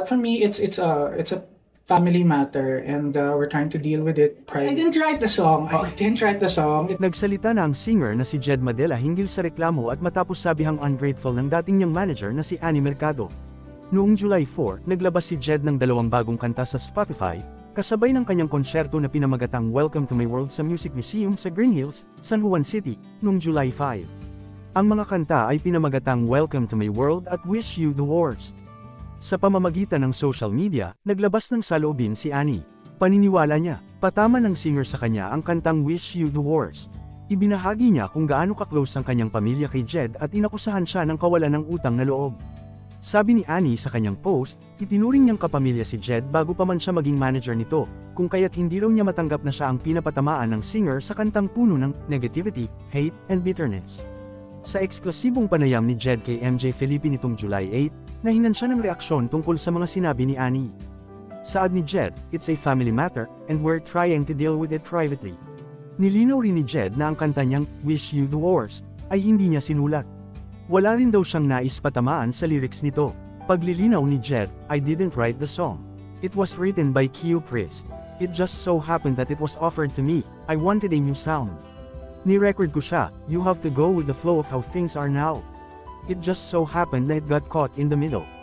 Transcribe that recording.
But for me, it's a family matter, and we're trying to deal with it. I didn't write the song. I didn't write the song. Nagsalita na ang singer na si Jed Madela hinggil sa reklamo at matapos sabihang ungrateful ng dating niyang manager na si Annie Mercado. Noong July 4, naglabas si Jed ng 2 bagong kanta sa Spotify, kasabay ng kanyang konsyerto na pinamagatang Welcome to My World sa Music Museum sa Green Hills, San Juan City, noong July 5. Ang mga kanta ay pinamagatang Welcome to My World at Wish You the Worst. Sa pamamagitan ng social media, naglabas ng saloobin si Annie. Paniniwala niya, patama ng singer sa kanya ang kantang Wish You the Worst. Ibinahagi niya kung gaano ka-close ang kanyang pamilya kay Jed at inakusahan siya ng kawalan ng utang na loob. Sabi ni Annie sa kanyang post, itinuring niyang kapamilya si Jed bago pa man siya maging manager nito, kung kaya't hindi raw niya matanggap na siya ang pinapatamaan ng singer sa kantang puno ng negativity, hate, and bitterness. Sa eksklusibong panayam ni Jed kay MJ Felipe nitong July 8, nahingan siya ng reaksyon tungkol sa mga sinabi ni Annie. Saad ni Jed, it's a family matter, and we're trying to deal with it privately. Nilinaw rin ni Jed na ang kanta niyang, Wish You the Worst, ay hindi niya sinulat. Wala rin daw siyang nais patamaan sa lyrics nito. Paglilinaw ni Jed, I didn't write the song. It was written by Q Priest. It just so happened that it was offered to me. I wanted a new sound. Ni-record ko siya, you have to go with the flow of how things are now. It just so happened that it got caught in the middle.